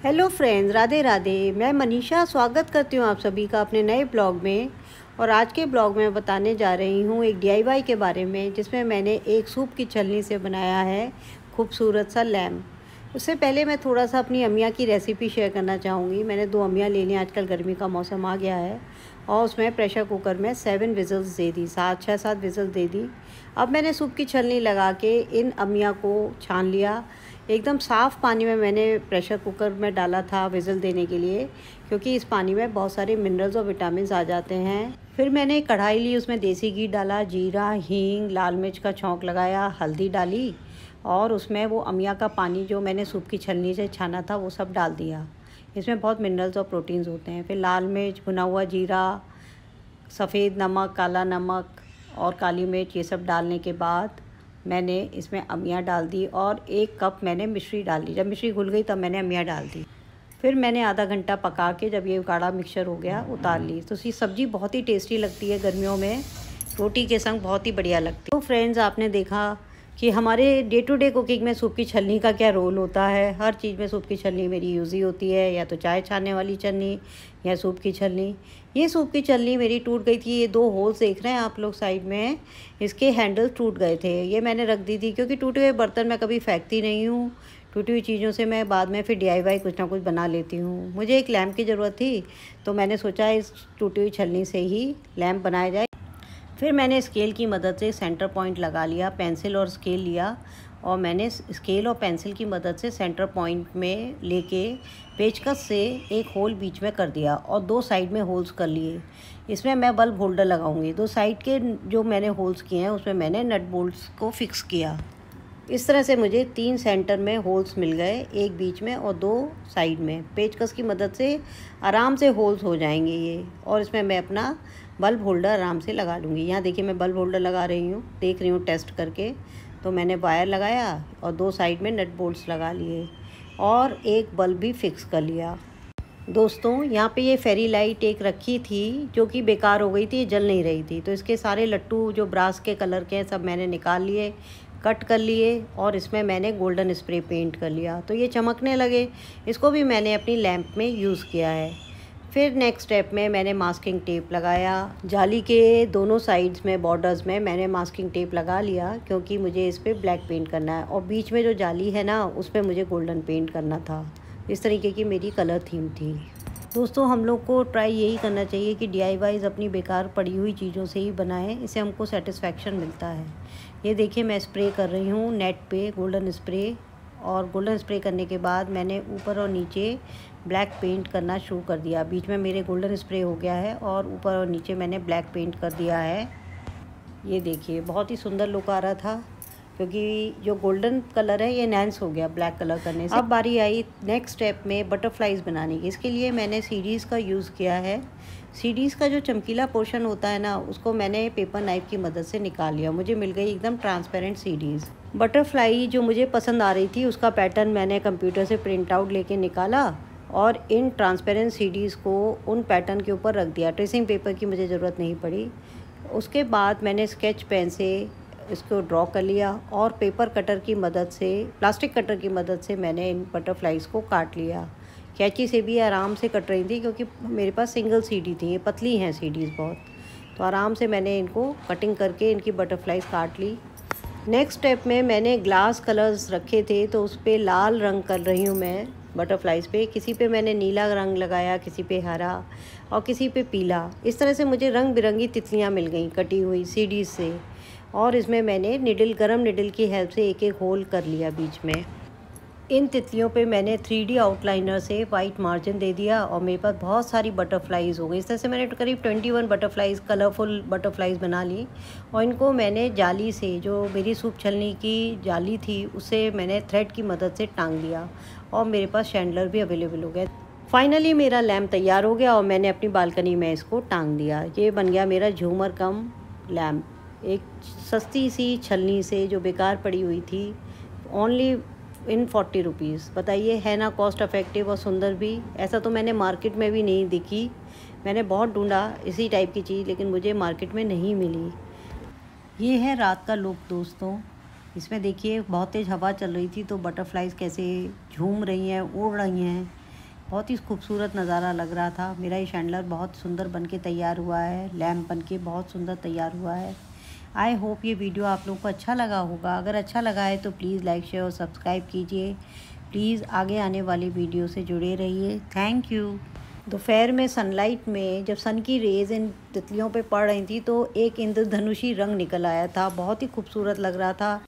Hello friends, Radhe Radhe. मैं मनीषा स्वागत करती हूँ आप सभी का अपने नए ब्लॉग में। और आज के ब्लॉग में बताने जा रही हूँ एक डीआईवाई के बारे में, जिसमें मैंने एक सूप की छलनी से बनाया है खूबसूरत सा लैम्प। उससे पहले मैं थोड़ा सा अपनी अमिया की रेसिपी शेयर करना चाहूँगी। मैंने 2 अमिया ले ली, आजकल गर्मी का मौसम आ गया है, और उसमें प्रेशर कुकर में 7 विज़ल्स दे दी, 6-7 विज़ल्स दे दी। अब मैंने सूप की छलनी लगा के इन अमिया को छान लिया। एकदम साफ़ पानी में मैंने प्रेशर कुकर में डाला था विज़ल देने के लिए, क्योंकि इस पानी में बहुत सारे मिनरल्स और विटामिन आ जाते हैं। फिर मैंने कढ़ाई ली, उसमें देसी घी डाला, जीरा, हींग, लाल मिर्च का छौंक लगाया, हल्दी डाली, और उसमें वो अमिया का पानी जो मैंने सूप की छलनी से छाना था वो सब डाल दिया। इसमें बहुत मिनरल्स और प्रोटीन्स होते हैं। फिर लाल मिर्च, भुना हुआ जीरा, सफ़ेद नमक, काला नमक और काली मिर्च, ये सब डालने के बाद मैंने इसमें अमिया डाल दी और 1 कप मैंने मिश्री डाल दी। जब मिश्री घुल गई तब मैंने अमिया डाल दी। फिर मैंने आधा घंटा पका के जब ये गाढ़ा मिक्सचर हो गया उतार ली। तो ये सब्ज़ी बहुत ही टेस्टी लगती है, गर्मियों में रोटी के संग बहुत ही बढ़िया लगती है। तो फ्रेंड्स, आपने देखा कि हमारे डे टू डे कुकिंग में सूप की छलनी का क्या रोल होता है। हर चीज़ में सूप की छलनी मेरी यूज़ ही होती है, या तो चाय छानने वाली छलनी या सूप की छलनी। ये सूप की छलनी मेरी टूट गई थी। ये 2 होल्स देख रहे हैं आप लोग साइड में, इसके हैंडल टूट गए थे। ये मैंने रख दी थी, क्योंकि टूटे हुए बर्तन मैं कभी फेंकती नहीं हूँ। टूटी हुई चीज़ों से मैं बाद में फिर डीआईवाई कुछ ना कुछ बना लेती हूँ। मुझे एक लैम्प की ज़रूरत थी, तो मैंने सोचा इस टूटी हुई छलनी से ही लैम्प बनाया जाए। फिर मैंने स्केल की मदद से सेंटर पॉइंट लगा लिया, पेंसिल और स्केल लिया, और मैंने स्केल और पेंसिल की मदद से सेंटर पॉइंट में लेके पेचकस से एक होल बीच में कर दिया और 2 साइड में होल्स कर लिए। इसमें मैं बल्ब होल्डर लगाऊंगी। 2 साइड के जो मैंने होल्स किए हैं उसमें मैंने नट बोल्ट्स को फिक्स किया। इस तरह से मुझे 3 सेंटर में होल्स मिल गए, 1 बीच में और 2 साइड में। पेचकस की मदद से आराम से होल्स हो जाएंगे ये, और इसमें मैं अपना बल्ब होल्डर आराम से लगा लूँगी। यहाँ देखिए मैं बल्ब होल्डर लगा रही हूँ, देख रही हूँ टेस्ट करके। तो मैंने वायर लगाया और 2 साइड में नट बोल्ट्स लगा लिए और एक बल्ब भी फिक्स कर लिया। दोस्तों, यहाँ पे ये फेरी लाइट एक रखी थी जो कि बेकार हो गई थी, जल नहीं रही थी। तो इसके सारे लट्टू जो ब्रास के कलर के हैं सब मैंने निकाल लिए, कट कर लिए, और इसमें मैंने गोल्डन स्प्रे पेंट कर लिया। तो ये चमकने लगे। इसको भी मैंने अपनी लैंप में यूज़ किया है। फिर नेक्स्ट स्टेप में मैंने मास्किंग टेप लगाया। जाली के दोनों साइड्स में बॉर्डर्स में मैंने मास्किंग टेप लगा लिया, क्योंकि मुझे इस पर ब्लैक पेंट करना है, और बीच में जो जाली है ना उस पर मुझे गोल्डन पेंट करना था। इस तरीके की मेरी कलर थीम थी। दोस्तों, हम लोग को ट्राई यही करना चाहिए कि डीआईवाईज़ अपनी बेकार पड़ी हुई चीज़ों से ही बनाएं, इससे हमको सेटिस्फैक्शन मिलता है। ये देखिए मैं स्प्रे कर रही हूँ नेट पे गोल्डन स्प्रे, और गोल्डन स्प्रे करने के बाद मैंने ऊपर और नीचे ब्लैक पेंट करना शुरू कर दिया। बीच में मेरे गोल्डन स्प्रे हो गया है और ऊपर और नीचे मैंने ब्लैक पेंट कर दिया है। ये देखिए बहुत ही सुंदर लुक आ रहा था, क्योंकि जो गोल्डन कलर है ये एनहांस हो गया ब्लैक कलर करने से। अब बारी आई नेक्स्ट स्टेप में बटरफ्लाइज बनाने की। इसके लिए मैंने सीरीज़ का यूज़ किया है। सीरीज़ का जो चमकीला पोर्शन होता है ना, उसको मैंने पेपर नाइफ की मदद से निकाल लिया। मुझे मिल गई एकदम ट्रांसपेरेंट सीरीज़। बटरफ्लाई जो मुझे पसंद आ रही थी उसका पैटर्न मैंने कंप्यूटर से प्रिंट आउट लेके निकाला, और इन ट्रांसपेरेंट सीरीज़ को उन पैटर्न के ऊपर रख दिया। ट्रेसिंग पेपर की मुझे ज़रूरत नहीं पड़ी। उसके बाद मैंने स्केच पेन से इसको ड्रॉ कर लिया, और पेपर कटर की मदद से, प्लास्टिक कटर की मदद से मैंने इन बटरफ्लाइज़ को काट लिया। कैंची से भी आराम से कट रही थी, क्योंकि मेरे पास सिंगल सीडी थी, ये पतली हैं सीडीज़ बहुत। तो आराम से मैंने इनको कटिंग करके इनकी बटरफ्लाइज़ काट ली। नेक्स्ट स्टेप में मैंने ग्लास कलर्स रखे थे, तो उस पर लाल रंग कर रही हूँ मैं बटरफ्लाइज़ पे। किसी पे मैंने नीला रंग लगाया, किसी पे हरा, और किसी पे पीला। इस तरह से मुझे रंग बिरंगी तितलियाँ मिल गई कटी हुई सीडीज़ से, और इसमें मैंने निडल, गरम निडल की हेल्प से एक एक होल कर लिया बीच में। इन तितलियों पे मैंने 3D आउटलाइनर से वाइट मार्जिन दे दिया, और मेरे पास बहुत सारी बटरफ्लाइज़ हो गई। इस तरह से मैंने करीब 21 बटरफ्लाइज़, कलरफुल बटरफ्लाइज़ बना ली, और इनको मैंने जाली से, जो मेरी सूप छलनी की जाली थी उससे मैंने थ्रेड की मदद से टांग दिया, और मेरे पास शैंडलर भी अवेलेबल हो गया। फाइनली मेरा लैम्प तैयार हो गया, और मैंने अपनी बालकनी में इसको टांग दिया। ये बन गया मेरा झूमर कम लैम्प, एक सस्ती सी छलनी से जो बेकार पड़ी हुई थी, ओनली इन 40 रुपीज़। बताइए, है ना कॉस्ट इफ़ेक्टिव और सुंदर भी। ऐसा तो मैंने मार्केट में भी नहीं दिखी। मैंने बहुत ढूंढा इसी टाइप की चीज़, लेकिन मुझे मार्केट में नहीं मिली। ये है रात का लुक दोस्तों। इसमें देखिए बहुत तेज़ हवा चल रही थी, तो बटरफ्लाइज़ कैसे झूम रही हैं, उड़ रही हैं। बहुत ही खूबसूरत नज़ारा लग रहा था। मेरा ये शैंडलर बहुत सुंदर बन के तैयार हुआ है, लैम्प बन के बहुत सुंदर तैयार हुआ है। आई होप ये वीडियो आप लोगों को अच्छा लगा होगा। अगर अच्छा लगा है तो प्लीज़ लाइक शेयर और सब्सक्राइब कीजिए। प्लीज़ आगे आने वाली वीडियो से जुड़े रहिए। Thank you. दोपहर में सनलाइट में जब सन की रेज़ इन तितलियों पे पड़ रही थी तो एक इंद्रधनुषी रंग निकल आया था। बहुत ही खूबसूरत लग रहा था।